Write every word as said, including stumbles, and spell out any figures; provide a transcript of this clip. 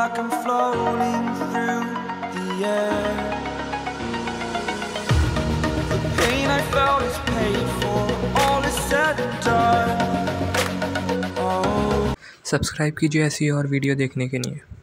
like I'm floating through the air. The pain I felt is paid for, all is said and done. Oh. Subscribe कीजिए ऐसी और video देखने के लिए।